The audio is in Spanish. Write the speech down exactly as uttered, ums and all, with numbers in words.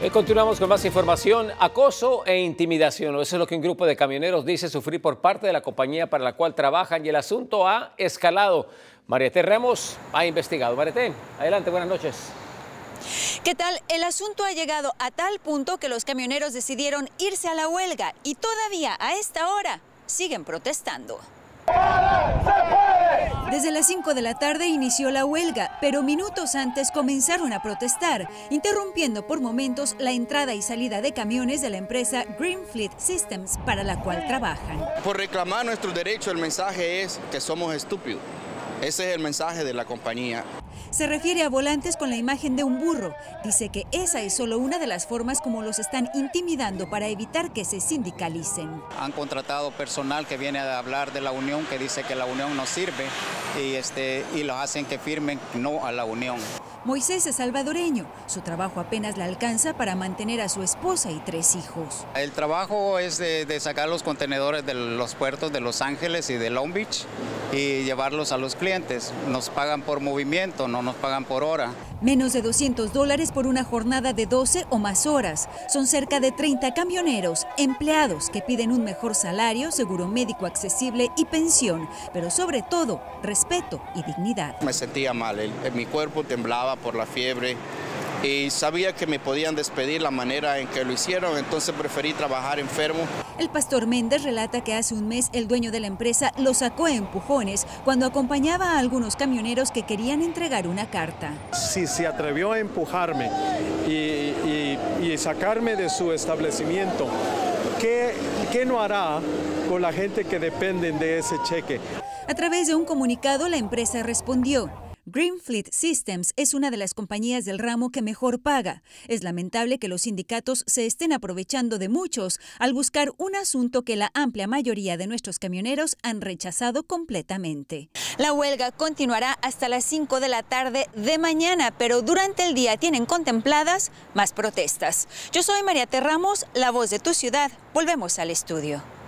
Eh, continuamos con más información. Acoso e intimidación. Eso es lo que un grupo de camioneros dice sufrir por parte de la compañía para la cual trabajan y el asunto ha escalado. Mariette Ramos ha investigado. Mariette, adelante, buenas noches. ¿Qué tal? El asunto ha llegado a tal punto que los camioneros decidieron irse a la huelga y todavía a esta hora siguen protestando. Desde las cinco de la tarde inició la huelga, pero minutos antes comenzaron a protestar, interrumpiendo por momentos la entrada y salida de camiones de la empresa Green Fleet Systems, para la cual trabajan. Por reclamar nuestro derecho, el mensaje es que somos estúpidos. Ese es el mensaje de la compañía. Se refiere a volantes con la imagen de un burro. Dice que esa es solo una de las formas como los están intimidando para evitar que se sindicalicen. Han contratado personal que viene a hablar de la unión, que dice que la unión no sirve y, este, y los hacen que firmen no a la unión. Moisés es salvadoreño. Su trabajo apenas le alcanza para mantener a su esposa y tres hijos. El trabajo es de, de sacar los contenedores de los puertos de Los Ángeles y de Long Beach y llevarlos a los clientes. Nos pagan por movimiento, no nos pagan por hora. Menos de doscientos dólares por una jornada de doce o más horas. Son cerca de treinta camioneros, empleados que piden un mejor salario, seguro médico accesible y pensión, pero sobre todo, respeto y dignidad. Me sentía mal, el, mi cuerpo temblaba por la fiebre y sabía que me podían despedir la manera en que lo hicieron, entonces preferí trabajar enfermo. El pastor Méndez relata que hace un mes el dueño de la empresa lo sacó a empujones cuando acompañaba a algunos camioneros que querían entregar una carta. Si se atrevió a empujarme y, y, y sacarme de su establecimiento, ¿qué, qué no hará con la gente que dependen de ese cheque? A través de un comunicado, la empresa respondió: Green Fleet Systems es una de las compañías del ramo que mejor paga. Es lamentable que los sindicatos se estén aprovechando de muchos al buscar un asunto que la amplia mayoría de nuestros camioneros han rechazado completamente. La huelga continuará hasta las cinco de la tarde de mañana, pero durante el día tienen contempladas más protestas. Yo soy Mariette Ramos, la voz de tu ciudad. Volvemos al estudio.